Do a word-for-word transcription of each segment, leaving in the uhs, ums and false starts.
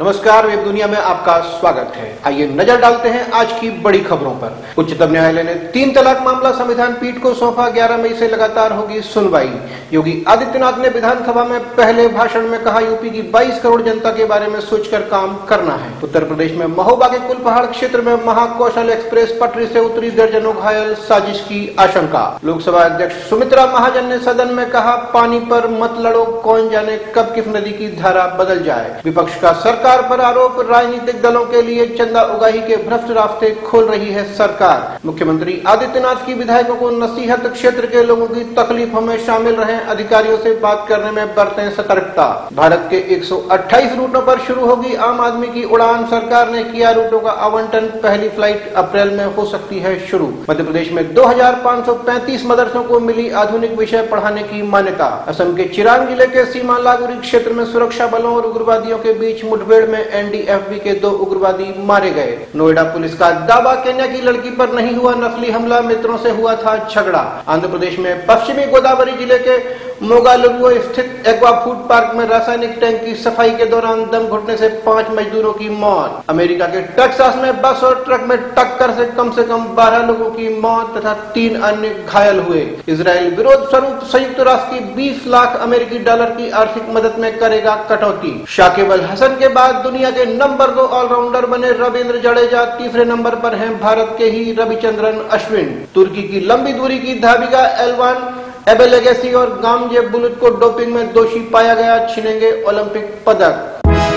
नमस्कार, वेब दुनिया में आपका स्वागत है। आइए नजर डालते हैं आज की बड़ी खबरों पर। उच्चतम न्यायालय ने तीन तलाक मामला संविधान पीठ को सौंपा। ग्यारह मई से लगातार होगी सुनवाई। योगी आदित्यनाथ ने विधानसभा में पहले भाषण में कहा, यूपी की बाईस करोड़ जनता के बारे में सोचकर काम करना है। उत्तर प्रदेश में महोबा के कुलपहाड़ क्षेत्र में महाकौशल एक्सप्रेस पटरी से उतरी, दर्जनों घायल, साजिश की आशंका। लोकसभा अध्यक्ष सुमित्रा महाजन ने सदन में कहा, पानी पर मत लड़ो, कौन जाने कब किस नदी की धारा बदल जाए। विपक्ष का सरकार पर आरोप, राजनीतिक दलों के लिए चंदा उगाही के भ्रष्ट रास्ते खोल रही है सरकार। मुख्यमंत्री आदित्यनाथ की विधायकों को नसीहत, क्षेत्र के लोगों की तकलीफों में शामिल रहे, अधिकारियों से बात करने में बरतें सतर्कता। भारत के एक सौ अट्ठाईस रूटों पर शुरू होगी आम आदमी की उड़ान। सरकार ने किया रूटों का आवंटन, पहली फ्लाइट अप्रैल में हो सकती है शुरू। मध्य प्रदेश में दो हजार पाँच सौ पैंतीस मदरसों को मिली आधुनिक विषय पढ़ाने की मान्यता। असम के चिरांग जिले के सीमा लागूरी क्षेत्र में सुरक्षा बलों और उग्रवादियों के बीच मुठभेड़ में एन डी एफ बी के दो उग्रवादी मारे गए। नोएडा पुलिस का दावा, केन्या की लड़की पर नहीं हुआ नस्ली हमला, मित्रों से हुआ था झगड़ा। आंध्र प्रदेश में पश्चिमी गोदावरी जिले के मोगालुरु स्थित एक्वा फूड पार्क में रासायनिक टैंक की सफाई के दौरान दम घुटने से पांच मजदूरों की मौत। अमेरिका के टेक्सास में बस और ट्रक में टक्कर से कम से कम बारह लोगों की मौत तथा तीन अन्य घायल हुए। इजराइल विरोध स्वरूप संयुक्त राष्ट्र की बीस लाख अमेरिकी डॉलर की आर्थिक मदद में करेगा कटौती। शाकिब अल हसन के बाद दुनिया के नंबर दो ऑलराउंडर बने रविंद्र जडेजा। तीसरे नंबर पर हैं भारत के ही रविचंद्रन अश्विन। तुर्की की लंबी दूरी की धाविका एल्वान एबेलेगेसी और गामजे बुलुत को डोपिंग में दोषी पाया गया, छिनेंगे ओलंपिक पदक।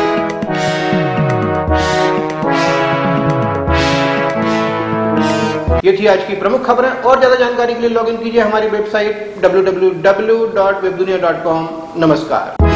ये थी आज की प्रमुख खबरें। और ज्यादा जानकारी के लिए लॉगिन कीजिए हमारी website W W W dot web Duniya dot com. नमस्कार।